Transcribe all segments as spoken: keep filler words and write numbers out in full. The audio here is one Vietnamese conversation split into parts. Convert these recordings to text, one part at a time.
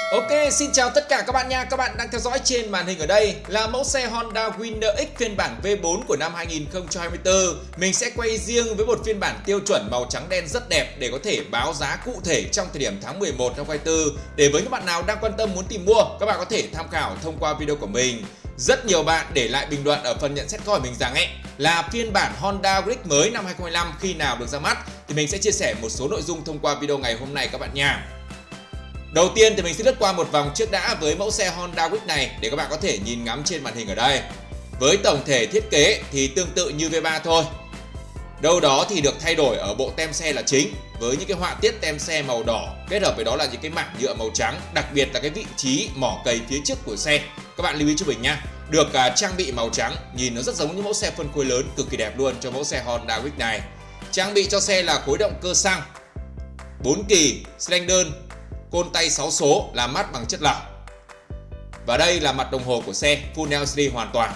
Ok, xin chào tất cả các bạn nha. Các bạn đang theo dõi trên màn hình ở đây là mẫu xe Honda Winner X phiên bản V bốn của năm hai nghìn không trăm hai mươi tư. Mình sẽ quay riêng với một phiên bản tiêu chuẩn màu trắng đen rất đẹp để có thể báo giá cụ thể trong thời điểm tháng mười một năm hai nghìn không trăm hai mươi tư. Để với các bạn nào đang quan tâm muốn tìm mua, các bạn có thể tham khảo thông qua video của mình. Rất nhiều bạn để lại bình luận ở phần nhận xét câu hỏi mình rằng ấy là phiên bản Honda Wreck mới năm hai nghìn không trăm hai mươi lăm khi nào được ra mắt, thì mình sẽ chia sẻ một số nội dung thông qua video ngày hôm nay các bạn nha. Đầu tiên thì mình sẽ lướt qua một vòng trước đã với mẫu xe Honda Wreck này để các bạn có thể nhìn ngắm trên màn hình ở đây. Với tổng thể thiết kế thì tương tự như V ba thôi. Đâu đó thì được thay đổi ở bộ tem xe là chính, với những cái họa tiết tem xe màu đỏ kết hợp với đó là những cái mảng nhựa màu trắng, đặc biệt là cái vị trí mỏ cầy phía trước của xe. Các bạn lưu ý cho mình nha. Được uh, trang bị màu trắng, nhìn nó rất giống như mẫu xe phân khối lớn, cực kỳ đẹp luôn cho mẫu xe Honda Wreck này. Trang bị cho xe là khối động cơ xăng, bốn kỳ, xi lanh đơn, côn tay sáu số làm mát bằng chất lỏng. Và đây là mặt đồng hồ của xe Full lờ xê đê hoàn toàn.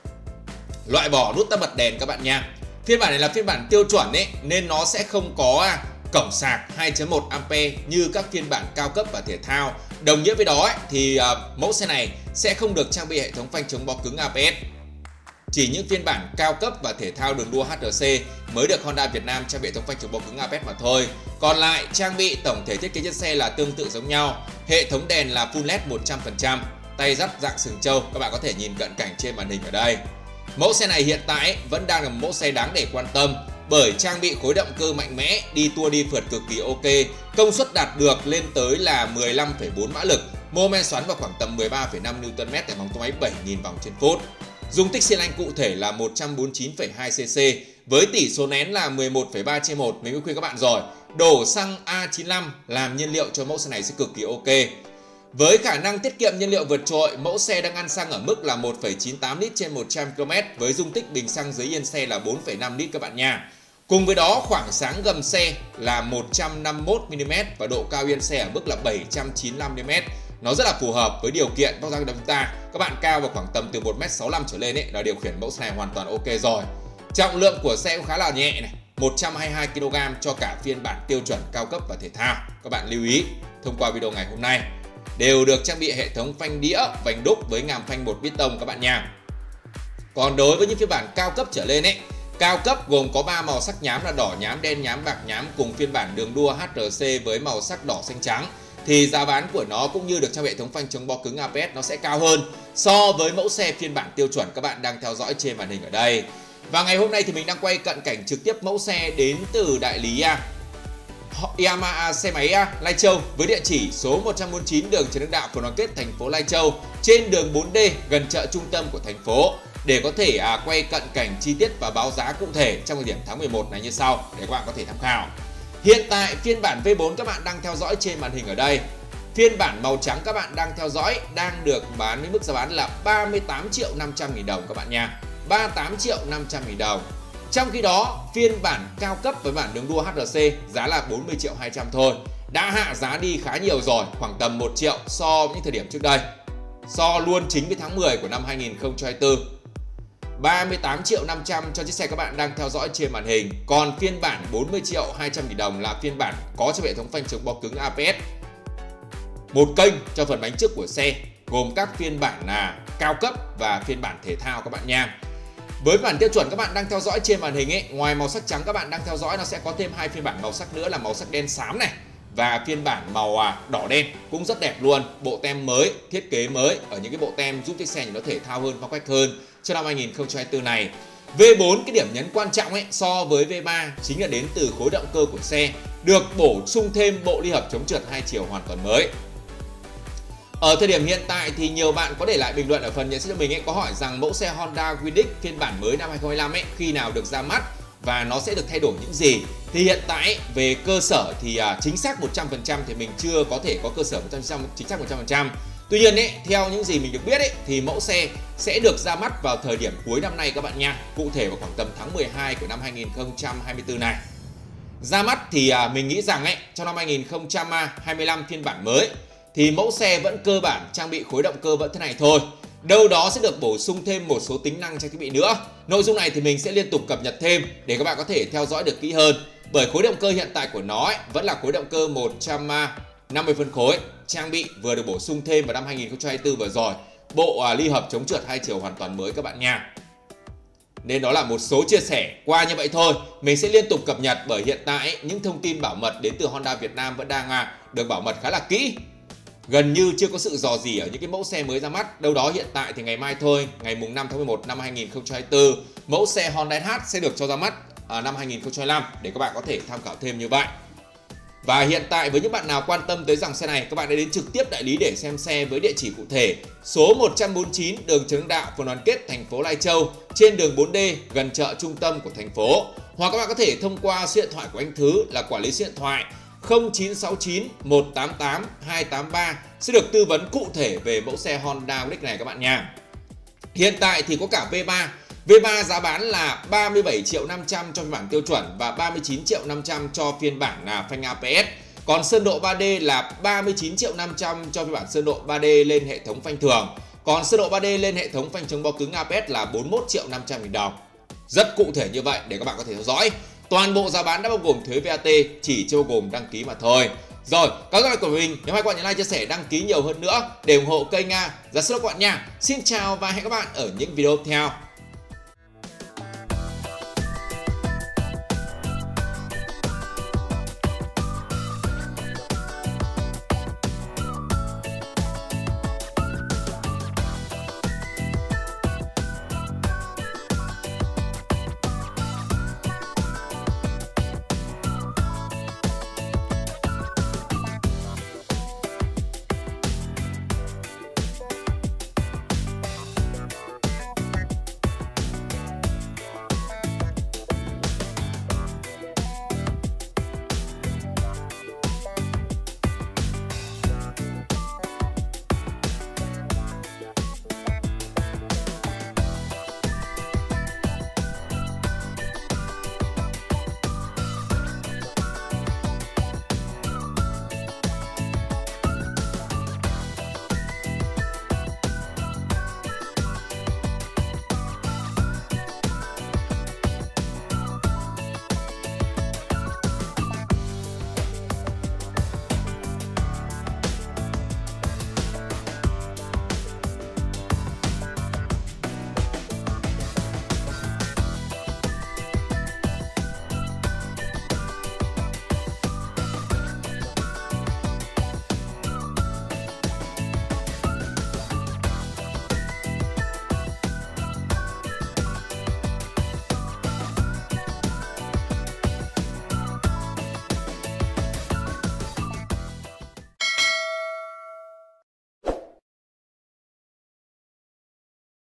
Loại bỏ nút tắt bật đèn các bạn nha. Phiên bản này là phiên bản tiêu chuẩn ấy, nên nó sẽ không có cổng sạc hai phẩy một ampe như các phiên bản cao cấp và thể thao. Đồng nghĩa với đó ấy, thì uh, mẫu xe này sẽ không được trang bị hệ thống phanh chống bó cứng a bê ét. Chỉ những phiên bản cao cấp và thể thao đường đua hát rờ xê mới được Honda Việt Nam trang bị hệ thống phanh chống bó cứng a bê ét mà thôi. Còn lại trang bị tổng thể thiết kế trên xe là tương tự giống nhau. Hệ thống đèn là full led một trăm phần trăm, tay dắt dạng sừng trâu, các bạn có thể nhìn cận cảnh trên màn hình ở đây. Mẫu xe này hiện tại vẫn đang là một mẫu xe đáng để quan tâm bởi trang bị khối động cơ mạnh mẽ, đi tua đi phượt cực kỳ ok, công suất đạt được lên tới là mười lăm phẩy bốn mã lực, mô men xoắn vào khoảng tầm mười ba phẩy năm Newton mét tại vòng tua máy bảy nghìn vòng trên phút. Dung tích xi lanh cụ thể là một trăm bốn mươi chín phẩy hai xê xê với tỷ số nén là mười một phẩy ba trên một. Mình mới khuyên các bạn rồi, đổ xăng A chín mươi lăm làm nhiên liệu cho mẫu xe này sẽ cực kỳ ok. Với khả năng tiết kiệm nhiên liệu vượt trội, mẫu xe đang ăn xăng ở mức là một phẩy chín tám lít trên một trăm ki lô mét với dung tích bình xăng dưới yên xe là bốn phẩy năm lít các bạn nha. Cùng với đó, khoảng sáng gầm xe là một trăm năm mươi mốt mi li mét và độ cao yên xe ở mức là bảy trăm chín mươi lăm mi li mét. Nó rất là phù hợp với điều kiện vóc dáng của chúng ta. Các bạn cao vào khoảng tầm từ một mét sáu mươi lăm trở lên ấy là điều khiển mẫu xe này hoàn toàn ok rồi. Trọng lượng của xe cũng khá là nhẹ này, một trăm hai mươi hai ki lô gam cho cả phiên bản tiêu chuẩn cao cấp và thể thao. Các bạn lưu ý thông qua video ngày hôm nay. Đều được trang bị hệ thống phanh đĩa vành đúc với ngàm phanh một piston các bạn nha. Còn đối với những phiên bản cao cấp trở lên ấy, cao cấp gồm có ba màu sắc nhám là đỏ nhám, đen nhám, bạc nhám cùng phiên bản đường đua hát rờ xê với màu sắc đỏ xanh trắng, thì giá bán của nó cũng như được trang bị hệ thống phanh chống bó cứng a bê ét nó sẽ cao hơn so với mẫu xe phiên bản tiêu chuẩn các bạn đang theo dõi trên màn hình ở đây. Và ngày hôm nay thì mình đang quay cận cảnh trực tiếp mẫu xe đến từ đại lý Yamaha xe máy Lai Châu với địa chỉ số một trăm bốn mươi chín đường Trần Hưng Đạo, phường Đoàn Kết, thành phố Lai Châu, trên đường bốn D gần chợ trung tâm của thành phố, để có thể à, quay cận cảnh chi tiết và báo giá cụ thể trong thời điểm tháng mười một này như sau để các bạn có thể tham khảo. Hiện tại phiên bản V bốn các bạn đang theo dõi trên màn hình ở đây, phiên bản màu trắng các bạn đang theo dõi đang được bán với mức giá bán là ba mươi tám triệu năm trăm nghìn đồng các bạn nha, ba mươi tám triệu năm trăm nghìn đồng. Trong khi đó, phiên bản cao cấp với bản đường đua hát rờ xê giá là bốn mươi triệu hai trăm thôi. Đã hạ giá đi khá nhiều rồi, khoảng tầm một triệu so với những thời điểm trước đây. So luôn chính với tháng mười của năm hai nghìn không trăm hai mươi tư. ba mươi tám triệu năm trăm cho chiếc xe các bạn đang theo dõi trên màn hình. Còn phiên bản bốn mươi triệu hai trăm nghìn đồng là phiên bản có cho hệ thống phanh chống bó cứng a bê ét. Một kênh cho phần bánh trước của xe, gồm các phiên bản là cao cấp và phiên bản thể thao các bạn nha. Với bản tiêu chuẩn các bạn đang theo dõi trên màn hình ấy, ngoài màu sắc trắng các bạn đang theo dõi nó sẽ có thêm hai phiên bản màu sắc nữa là màu sắc đen xám này và phiên bản màu đỏ đen cũng rất đẹp luôn. Bộ tem mới, thiết kế mới ở những cái bộ tem giúp chiếc xe nhìn nó thể thao hơn, phong cách hơn cho năm hai nghìn không trăm hai mươi tư này. V bốn cái điểm nhấn quan trọng ấy so với V ba chính là đến từ khối động cơ của xe, được bổ sung thêm bộ ly hợp chống trượt hai chiều hoàn toàn mới. Ở thời điểm hiện tại thì nhiều bạn có để lại bình luận ở phần nhận xét cho mình ấy, có hỏi rằng mẫu xe Honda Win X phiên bản mới năm hai nghìn không trăm hai mươi lăm ấy khi nào được ra mắt và nó sẽ được thay đổi những gì. Thì hiện tại về cơ sở thì uh, chính xác một trăm phần trăm thì mình chưa có thể có cơ sở một trăm phần trăm chính xác một trăm phần trăm. Tuy nhiên ấy, theo những gì mình được biết ấy thì mẫu xe sẽ được ra mắt vào thời điểm cuối năm nay các bạn nha, cụ thể vào khoảng tầm tháng mười hai của năm hai nghìn không trăm hai mươi tư này. Ra mắt thì uh, mình nghĩ rằng ấy trong năm hai nghìn không trăm hai mươi lăm phiên bản mới thì mẫu xe vẫn cơ bản trang bị khối động cơ vẫn thế này thôi. Đâu đó sẽ được bổ sung thêm một số tính năng trang thiết bị nữa. Nội dung này thì mình sẽ liên tục cập nhật thêm để các bạn có thể theo dõi được kỹ hơn. Bởi khối động cơ hiện tại của nó ấy, vẫn là khối động cơ một trăm năm mươi phân khối, trang bị vừa được bổ sung thêm vào năm hai nghìn không trăm hai mươi tư vừa rồi. Bộ à, ly hợp chống trượt hai chiều hoàn toàn mới các bạn nha. Nên đó là một số chia sẻ qua như vậy thôi. Mình sẽ liên tục cập nhật bởi hiện tại những thông tin bảo mật đến từ Honda Việt Nam vẫn đang à, được bảo mật khá là kỹ. Gần như chưa có sự dò dỉ ở những cái mẫu xe mới ra mắt. Đâu đó hiện tại thì ngày mai thôi, ngày mùng năm tháng mười một năm hai nghìn không trăm hai mươi tư, mẫu xe Honda ét hát sẽ được cho ra mắt à, năm hai nghìn không trăm hai mươi lăm để các bạn có thể tham khảo thêm như vậy. Và hiện tại với những bạn nào quan tâm tới dòng xe này, các bạn hãy đến trực tiếp đại lý để xem xe với địa chỉ cụ thể số một trăm bốn mươi chín đường Trần Hưng Đạo, phường Đoàn Kết, thành phố Lai Châu, trên đường bốn D gần chợ trung tâm của thành phố. Hoặc các bạn có thể thông qua số điện thoại của anh Thứ là quản lý số điện thoại không chín sáu chín một tám tám hai tám ba sẽ được tư vấn cụ thể về mẫu xe Honda Click này các bạn nha. Hiện tại thì có cả V ba. V ba giá bán là ba mươi bảy triệu năm trăm cho phiên bản tiêu chuẩn và ba mươi chín triệu năm trăm cho phiên bản là phanh a pê ét. Còn sơn độ ba D là ba mươi chín triệu năm trăm cho phiên bản sơn độ ba D lên hệ thống phanh thường. Còn sơn độ ba D lên hệ thống phanh chống bó cứng a bê ét là bốn mươi mốt triệu năm trăm nghìn đồng. Rất cụ thể như vậy để các bạn có thể theo dõi. Toàn bộ giá bán đã bao gồm thuế vê a tê, chỉ chưa bao gồm đăng ký mà thôi. Rồi, các bạn của mình, nếu hai các bạn nhấn like, chia sẻ, đăng ký nhiều hơn nữa để ủng hộ kênh Nga. Giá số các bạn nha. Xin chào và hẹn các bạn ở những video tiếp theo.